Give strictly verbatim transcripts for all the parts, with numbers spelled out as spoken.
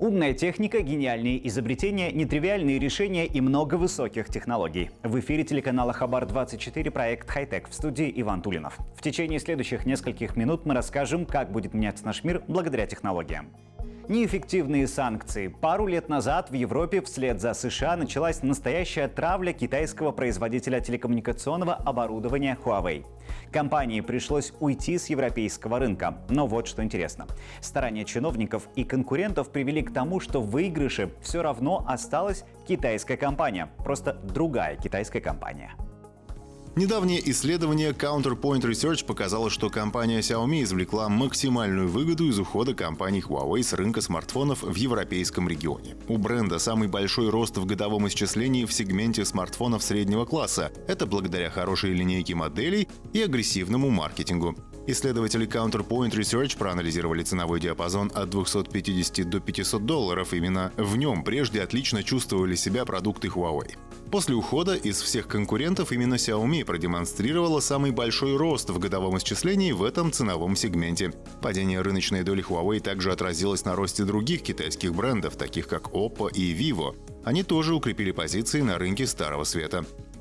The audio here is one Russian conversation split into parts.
Умная техника, гениальные изобретения, нетривиальные решения и много высоких технологий. В эфире телеканала Хабар двадцать четыре проект «Хай-тек», в студии Иван Тулинов. В течение следующих нескольких минут мы расскажем, как будет меняться наш мир благодаря технологиям. Неэффективные санкции. Пару лет назад в Европе вслед за США началась настоящая травля китайского производителя телекоммуникационного оборудования Huawei. Компании пришлось уйти с европейского рынка. Но вот что интересно. Старания чиновников и конкурентов привели к тому, что в выигрыше все равно осталась китайская компания. Просто другая китайская компания. Недавнее исследование Counterpoint Research показало, что компания Xiaomi извлекла максимальную выгоду из ухода компании Huawei с рынка смартфонов в европейском регионе. У бренда самый большой рост в годовом исчислении в сегменте смартфонов среднего класса. Это благодаря хорошей линейке моделей и агрессивному маркетингу. Исследователи Counterpoint Research проанализировали ценовой диапазон от двухсот пятидесяти до пятисот долларов. Именно в нем прежде отлично чувствовали себя продукты Huawei. После ухода из всех конкурентов именно Xiaomi продемонстрировала самый большой рост в годовом исчислении в этом ценовом сегменте. Падение рыночной доли Huawei также отразилось на росте других китайских брендов, таких как Oppo и Vivo. Они тоже укрепили позиции на рынке Старого Света.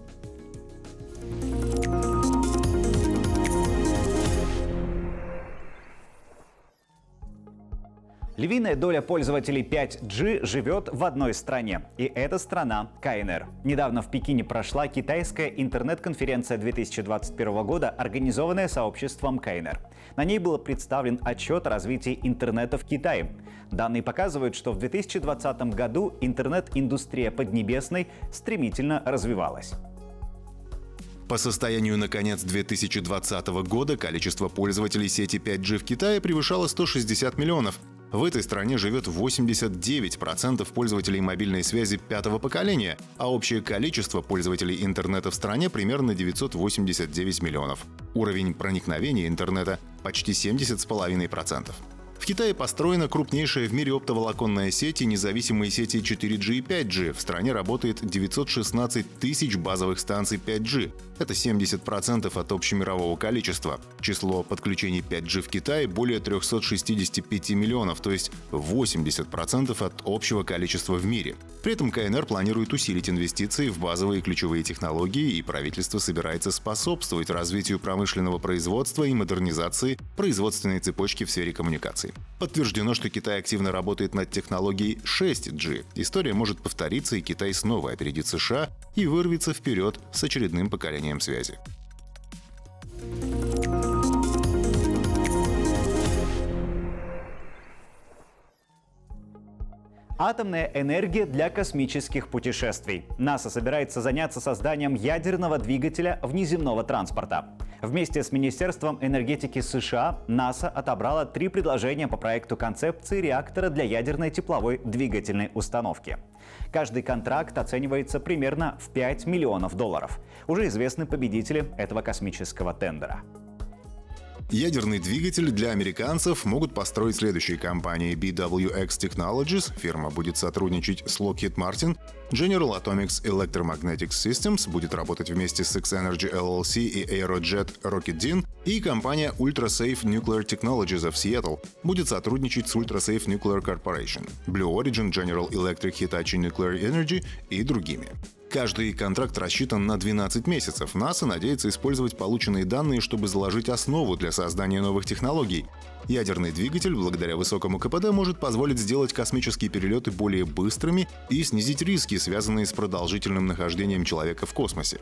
Львиная доля пользователей пять джи живет в одной стране, и эта страна – КНР. Недавно в Пекине прошла китайская интернет-конференция две тысячи двадцать первого года, организованная сообществом КНР. На ней был представлен отчет о развитии интернета в Китае. Данные показывают, что в две тысячи двадцатом году интернет-индустрия Поднебесной стремительно развивалась. По состоянию на конец две тысячи двадцатого года количество пользователей сети пять джи в Китае превышало сто шестьдесят миллионов. В этой стране живет восемьдесят девять процентов пользователей мобильной связи пятого поколения, а общее количество пользователей интернета в стране примерно девятьсот восемьдесят девять миллионов. Уровень проникновения интернета почти семьдесят целых пять десятых процента. В Китае построена крупнейшая в мире оптоволоконная сеть и независимые сети четыре джи и пять джи. В стране работает девятьсот шестнадцать тысяч базовых станций пять джи. Это семьдесят процентов от общемирового количества. Число подключений пять джи в Китае более трёхсот шестидесяти пяти миллионов, то есть восемьдесят процентов от общего количества в мире. При этом КНР планирует усилить инвестиции в базовые ключевые технологии, и правительство собирается способствовать развитию промышленного производства и модернизации производственной цепочки в сфере коммуникаций. Подтверждено, что Китай активно работает над технологией шесть джи. История может повториться, и Китай снова опередит США и вырвется вперед с очередным поколением связи. Атомная энергия для космических путешествий. НАСА собирается заняться созданием ядерного двигателя внеземного транспорта. Вместе с Министерством энергетики США НАСА отобрала три предложения по проекту концепции реактора для ядерной тепловой двигательной установки. Каждый контракт оценивается примерно в пять миллионов долларов. Уже известны победители этого космического тендера. Ядерный двигатель для американцев могут построить следующие компании: би дабл ю экс Technologies, фирма будет сотрудничать с Lockheed Martin, General Atomics Electromagnetic Systems будет работать вместе с X-Energy эл эл си и Aerojet Rocketdyne, и компания Ultrasafe Nuclear Technologies of Seattle будет сотрудничать с Ultrasafe Nuclear Corporation, Blue Origin, General Electric, Hitachi Nuclear Energy и другими. Каждый контракт рассчитан на двенадцать месяцев. НАСА надеется использовать полученные данные, чтобы заложить основу для создания новых технологий. Ядерный двигатель, благодаря высокому ка пэ дэ, может позволить сделать космические перелеты более быстрыми и снизить риски, связанные с продолжительным нахождением человека в космосе.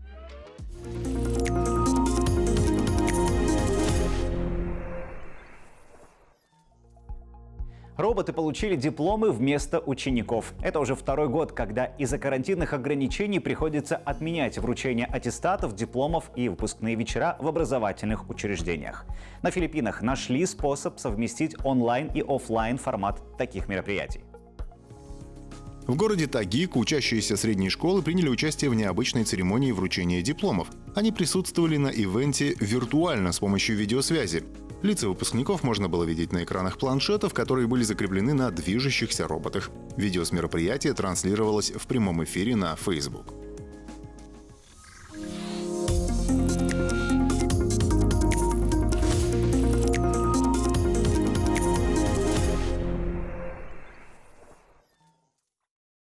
Роботы получили дипломы вместо учеников. Это уже второй год, когда из-за карантинных ограничений приходится отменять вручение аттестатов, дипломов и выпускные вечера в образовательных учреждениях. На Филиппинах нашли способ совместить онлайн и офлайн формат таких мероприятий. В городе Тагиг учащиеся средней школы приняли участие в необычной церемонии вручения дипломов. Они присутствовали на ивенте виртуально с помощью видеосвязи. Лица выпускников можно было видеть на экранах планшетов, которые были закреплены на движущихся роботах. Видео с мероприятия транслировалось в прямом эфире на Facebook.